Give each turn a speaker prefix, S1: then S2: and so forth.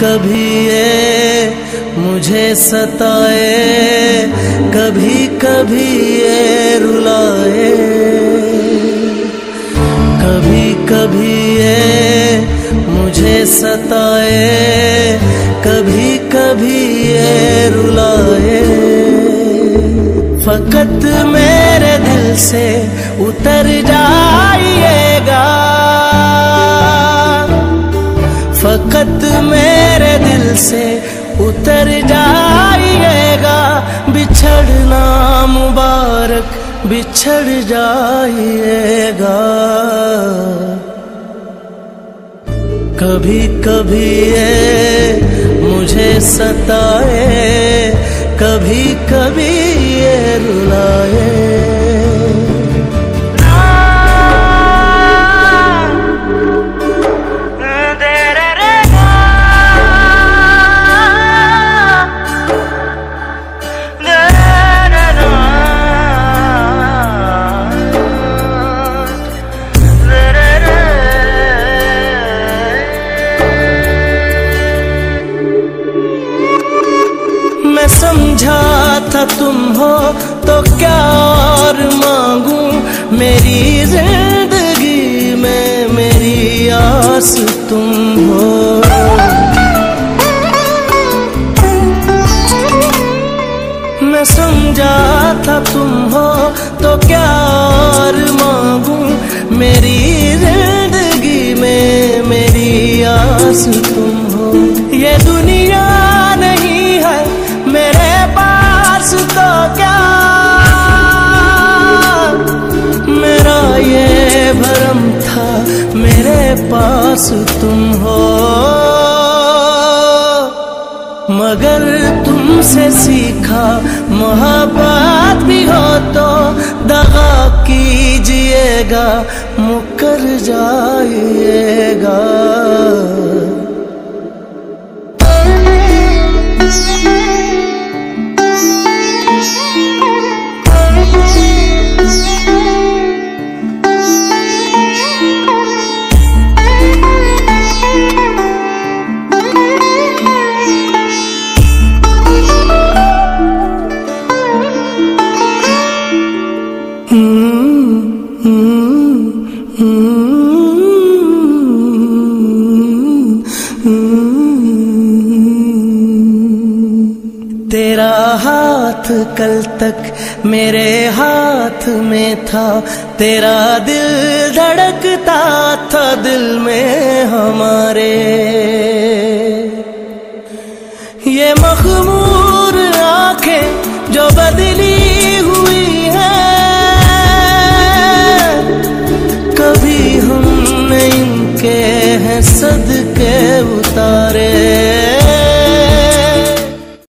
S1: कभी ये मुझे सताए, कभी कभी ये रुलाए, कभी कभी ये मुझे सताए, कभी कभी ये रुलाए। फकत मेरे दिल से उतर जाइएगा, फकत मेरे दिल से उतर जाइएगा। बिछड़ना मुबारक बिछड़ जाइएगा। कभी कभी ये मुझे सताए, कभी कभी ये रुलाए। मैं समझा था तुम हो तो क्या और मांगू, मेरी जिंदगी में मेरी आस तुम हो। मैं समझा था तुम हो तो क्या और मांगू, मेरी जिंदगी में मेरी आस तुम हो। ये दुनिया नहीं है मेरे पास तो क्या, मेरा ये भरम था मेरे पास तुम हो। मगर तुमसे सीखा मोहब्बत भी हो तो दगा कीजिएगा, मुकर जाइएगा। तेरा हाथ कल तक मेरे हाथ में था, तेरा दिल धड़कता था दिल में हमारे। ये मखमूर आंखें जो बदली हुई हैं, कभी हमने इनके हैं सदके उतारे।